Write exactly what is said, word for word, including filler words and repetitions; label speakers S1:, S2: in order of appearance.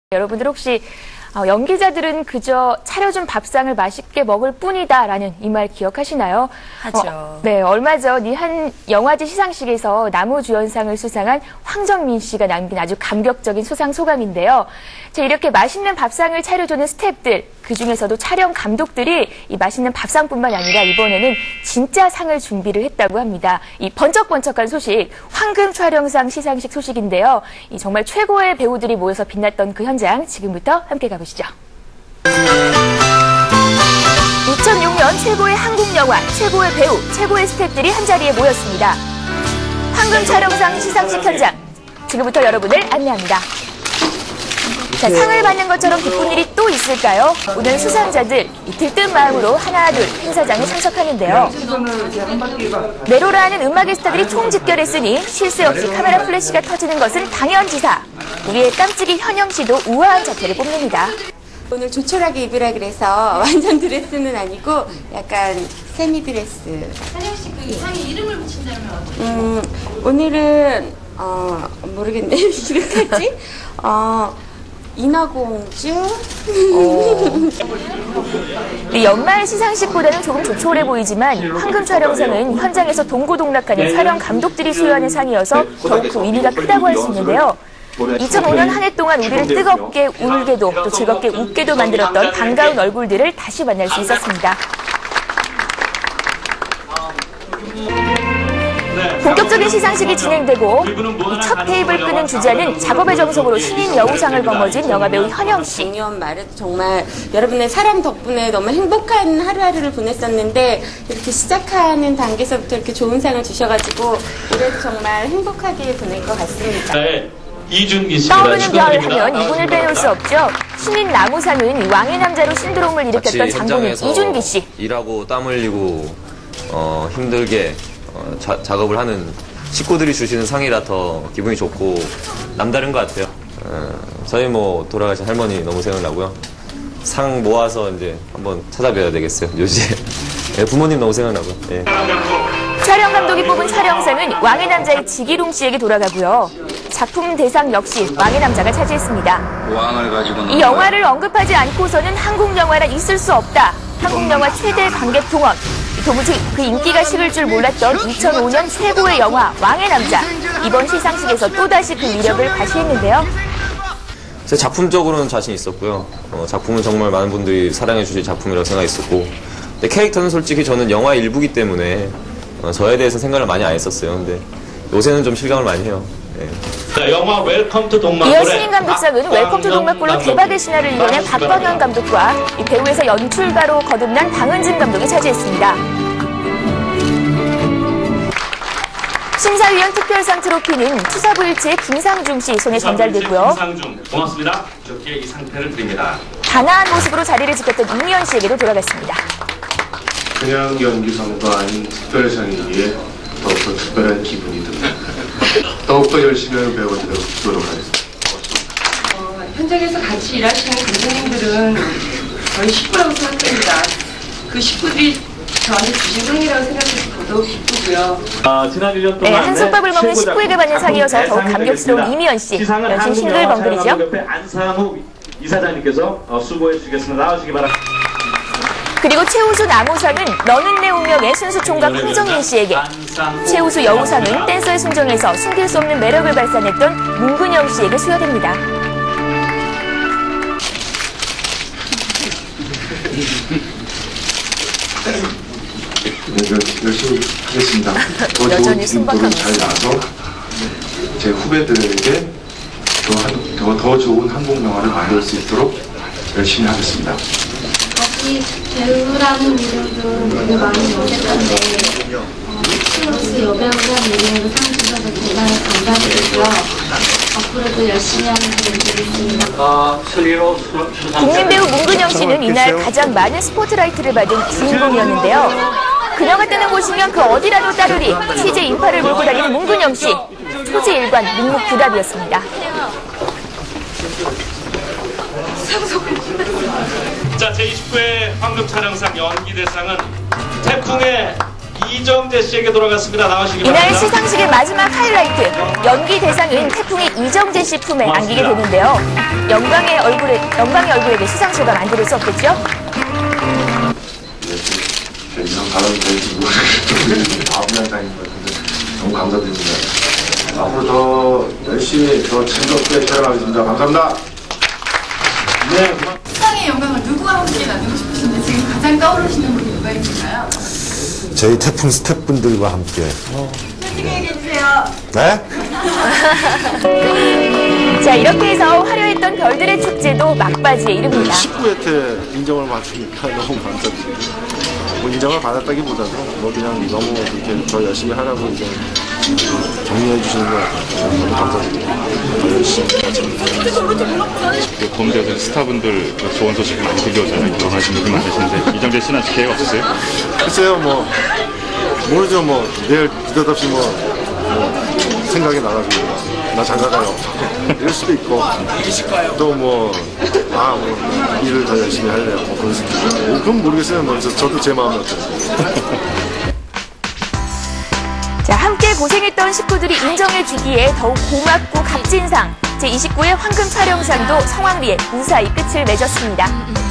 S1: 여러분들 혹시 어, 연기자들은 그저 차려준 밥상을 맛있게 먹을 뿐이다라는 이 말 기억하시나요?
S2: 하죠.
S1: 어, 네, 얼마 전 이 한 영화제 시상식에서 나무주연상을 수상한 황정민 씨가 남긴 아주 감격적인 수상 소감인데요. 자, 이렇게 맛있는 밥상을 차려주는 스태프들, 그중에서도 촬영 감독들이 이 맛있는 밥상뿐만 아니라 이번에는 진짜 상을 준비를 했다고 합니다. 이 번쩍번쩍한 소식, 황금 촬영상 시상식 소식인데요. 이 정말 최고의 배우들이 모여서 빛났던 그 현장 지금부터 함께 가보시죠. 이천육 년 최고의 한국 영화, 최고의 배우, 최고의 스태프들이 한자리에 모였습니다. 황금 촬영상 시상식 현장, 지금부터 여러분을 안내합니다. 자, 상을 받는 것처럼 기쁜 일이 또 있을까요? 오늘 수상자들 들뜬 마음으로 하나 둘 행사장에 참석하는데요. 네로라는 음악의 스타들이 총집결했으니 쉴 새 없이 카메라 플래시가 터지는 것은 당연지사. 우리의 깜찍이 현영 씨도 우아한 자태를 뽐냅니다.
S3: 오늘 조촐하게 입으라 그래서 완전 드레스는 아니고 약간 세미 드레스.
S4: 현영 씨 그 상에 이름을 붙인다면 어떻게?
S3: 음, 오늘은 어 모르겠네. 이름까지 어 인어공주.
S1: 이 연말 시상식보다는 조금 조촐해 보이지만 황금 촬영상은 현장에서 동고동락하는 촬영 감독들이 수여하는 상이어서 더욱 그 의미가 크다고 할 수 있는데요. 이천오 년 한 해 동안 우리를 뜨겁게 울게도 또 즐겁게 웃게도 만들었던 반가운 얼굴들을 다시 만날 수 있었습니다. 본격적인 시상식이 진행되고 첫 테이블 끄는 주자는 작업의 정석으로 신인 여우상을 거머쥔 영화배우 현영 씨.
S3: 작년 말에도 정말 여러분의 사랑 덕분에 너무 행복한 하루하루를 보냈었는데 이렇게 시작하는 단계에서부터 이렇게 좋은 상을 주셔가지고 올해도 정말 행복하게 보낼 것 같습니다.
S5: 네. 이준기 씨입니다.
S1: 떠오르는 별 하면 이분을 빼놓을 수 없죠. 신인 나무상은 왕의 남자로 신드롬을 일으켰던 장본인 이준기 씨.
S6: 일하고 땀 흘리고 어, 힘들게 어, 자, 작업을 하는 식구들이 주시는 상이라 더 기분이 좋고 남다른 것 같아요. 어, 저희 뭐 돌아가신 할머니 너무 생각나고요. 상 모아서 이제 한번 찾아뵈야 되겠어요. 요새 네, 부모님 너무 생각나고요. 네.
S1: 촬영 감독이 뽑은 촬영상은 왕의 남자의 지기롱 씨에게 돌아가고요. 작품 대상 역시 왕의 남자가 차지했습니다.
S7: 왕을 가지고는
S1: 이 영화를 언급하지 않고서는 한국 영화란 있을 수 없다. 한국 영화 최대 관객 동원. 도무지 그 인기가 식을 줄 몰랐던 이천오 년 최고의 영화 왕의 남자. 이번 시상식에서 또다시 그 위력을 발휘했는데요.
S6: 제 작품적으로는 자신 있었고요. 어, 작품은 정말 많은 분들이 사랑해 주실 작품이라고 생각했었고, 근데 캐릭터는 솔직히 저는 영화 일부기 때문에 어, 저에 대해서 생각을 많이 안 했었어요. 근데 요새는 좀 실감을 많이 해요. 네.
S5: 자, 영화 웰컴 투 동막골의
S1: 이어 신인 감독상은 웰컴 투 동막골로 대박의 신화를 이뤄낸 박광현 감독과 이 배우에서 연출가로 거듭난 방은진 감독이 차지했습니다. 심사위원 특별상 트로피는 투사부일체의 김상중 씨 손에 전달되고요.
S5: 김상중, 고맙습니다. 이렇게 이 상태를 드립니다.
S1: 단아한 모습으로 자리를 지켰던 이미연 씨에게도 돌아갔습니다.
S8: 그냥 연기상도 아닌 특별상이기에 더욱더 특별한 기분이 듭니다. 더욱더 열심히 하는 배우가 되도록 노력하겠습니다.
S4: 어, 현장에서 같이 일하시는 감독님들은 저희 식구라고 생각합니다. 그 식구들이 저한테 주신 상이라고 생각해서 더더욱 기쁘고요.
S5: 아, 지난 일 년 동안
S1: 네, 한솥밥을 먹는 식구에게 받는 상이어서 더욱 감격스러운 이미연 씨. 연신 싱글벙글이죠.
S5: 안상우 이사장님께서 어, 수고해 주시겠습니다. 나와주시기 바랍니다.
S1: 그리고 최우수 나무상은 너는 내 운명의 순수 총각 황정민 씨에게, 최우수 여우상은 댄서의 순정에서 숨길 수 없는 매력을 발산했던 문근영 씨에게 수여됩니다.
S8: 네, 열심히 하겠습니다. 더 좋은 진도를 잘 나서 제 후배들에게 더, 한, 더, 더 좋은 한국 영화를 만들 수 있도록 열심히 하겠습니다.
S9: 이 배우라는 이름도 되게 많이 어색한데 플러스 여배우라는 이름으로 상 주셔서 대단히 감사드리고요. 앞으로도 열심히 하는 기회 드리겠습니다.
S1: 국민 배우 문근영 씨는 이날 가장 많은 스포트라이트를 받은 주인공이었는데요. 그녀가 뜨는 곳이면 그 어디라도 따르리 치즈 인파를 몰고 다니는 문근영 씨. 토지일관 묵묵부답이었습니다.
S5: 자, 제이십구 회 황금 촬영상 연기대상은 태풍의 이정재 씨에게 돌아갔습니다. 나오시기
S1: 이날
S5: 바랍니다.
S1: 시상식의 마지막 하이라이트, 연기 대상은 태풍의 이정재 씨 품에 안기게 되는데요. 영광의 얼굴에, 영광의 얼굴에게 시상소감 안 들을 수 없겠죠?
S8: 제 이상 발언이 될지 모르겠는데 아부양상인 것 같은데 너무 감사드립니다. 앞으로 더 열심히 더 즐겁게 촬영하겠습니다. 감사합니다. 네.
S2: 수상의 영광을 누구와 함께 나누고 싶으신데 지금 가장 떠오르시는 분이 누가 있을까요?
S7: 저희 태풍 스태프분들과 함께.
S2: 솔직히 얘기해주세요.
S7: 네?
S1: 자, 이렇게 해서 화려했던 별들의 축제도 막바지에 이릅니다.
S7: 십구 회 때 인정을 받으니까 너무 감사드립니다. 뭐 인정을 받았다기보다도 뭐 그냥 너무 이렇게 더 열심히 하라고 이제 격려해 주시는 것 같아요. 너무 감사드립니다. 더 열심히 하겠습니다.
S10: 공대들 스타분들 좋은 소식 많이 들려오잖아요. 결혼하신 분들 많으신데 이정재 씨는 아직 계획 없으세요?
S7: 글쎄요, 뭐 모르죠. 뭐 내일 느닷없이 뭐, 뭐 생각이 나가지고 나 장가가요 이럴 수도 있고 또 뭐 아 뭐 일을 더 열심히 할래요. 뭐 그런 수도 있고 뭐 그건 모르겠어요. 뭐 저, 저도 제 마음이 어떤지.
S1: 자, 함께 고생했던 식구들이 인정해주기에 더욱 고맙고 값진 상, 제이십구 회 황금 촬영상도 성황리에 무사히 끝을 맺었습니다.